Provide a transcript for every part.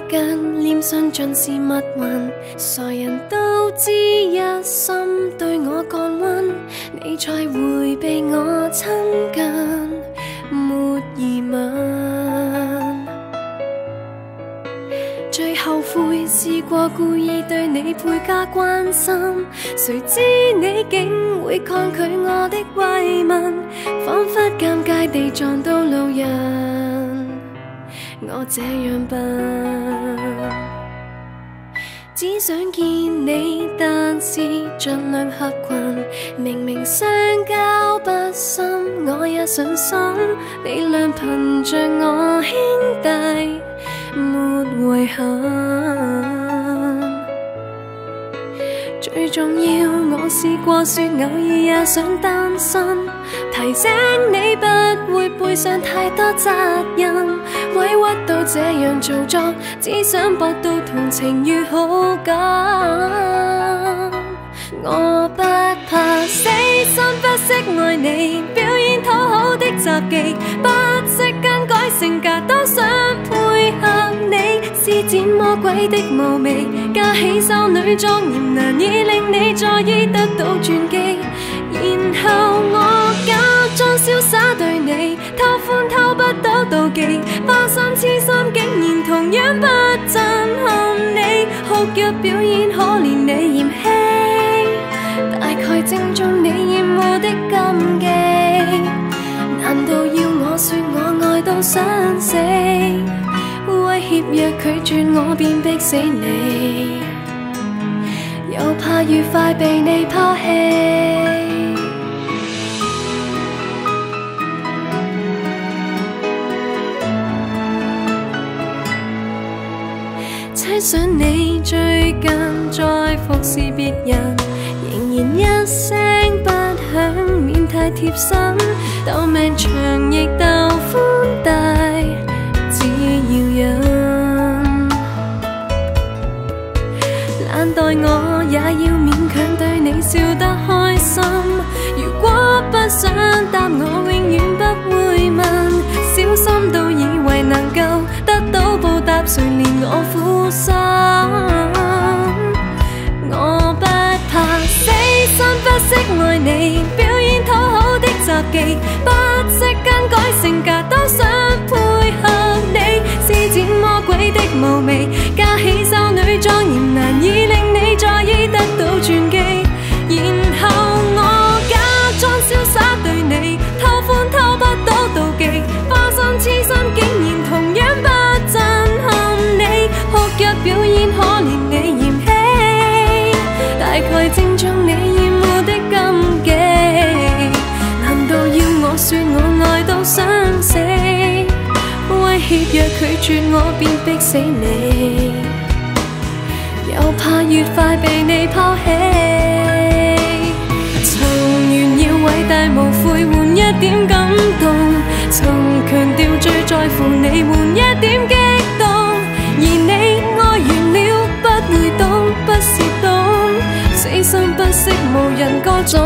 近，臉上盡是密雲，傻人都知一心對我降溫，你才迴避我親近，沒疑問。最後悔試過故意對你倍加關心，誰知你竟會抗拒我的慰問，彷彿尷尬地撞到路人，我這樣笨。只想見你，但是盡量合群，明明相交不深，我也信心你倆憑着我兄弟沒遺憾。最重要我試過說偶爾也想單身，提醒你不會背上太多責任，委屈到這樣做作，只想博到同情與好感。我不怕死心不息愛你，表演討好的雜技，不惜更改性格都想配合你，施展魔鬼的無味，架起修女莊嚴難以令你在意得到轉機，然後我假裝瀟灑對你，偷歡偷不到妒忌，花心痴心竟然同樣不震撼你，酷若表演可憐你嫌棄，大概正中你厭惡的禁忌，難道要我說我愛到想死，威脅若拒絕我便逼死你，又怕愉快被你拋棄。猜想你最近在服侍別人，仍然一聲不響，免太貼身，鬥命長亦鬥寬大，只要忍。懶待我也要勉強對你笑得開心，如果不想答我永遠不會問，小心到以為能夠得到報答，誰憐我苦心。我不怕死心不息愛你，表演討好的雜技，不惜更改性格都想配合你，施展魔鬼的無味，架起修女莊嚴難以令你在意得到轉機，然後我假裝瀟灑對你，偷歡偷不到妒忌，花心痴心竟然同樣不震撼你，酷若表演可憐你嫌棄，大概正中你厭惡的禁忌，難道要我說我愛到想死，威脅若拒絕我便逼死你，又怕越快被你拋棄，曾炫耀偉大無悔換一點感動，曾強調最在乎你換一點激動，而你愛完了不會懂不是懂，死心不息無人歌頌，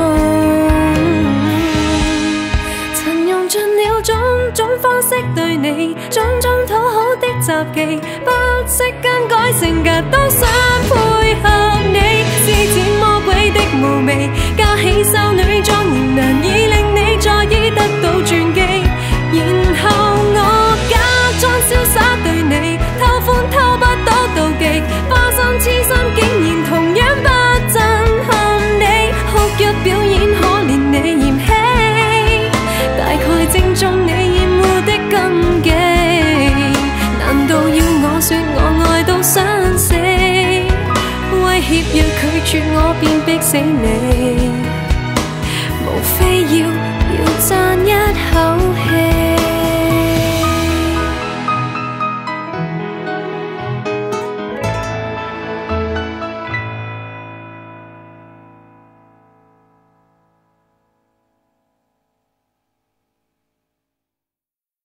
曾用盡了種種方式對你，種種討好的雜技，不惜更改性格都想配合你，施展魔鬼的無味，架起修女莊嚴難以令你在意得到轉機，然後我假裝瀟灑對你，偷歡偷不到妒忌，花心痴心竟然同樣不震撼你，酷若表演可憐你嫌棄，大概正中你厭惡的禁忌，難道要我說我愛到想死，威脅若拒絕我便逼死你，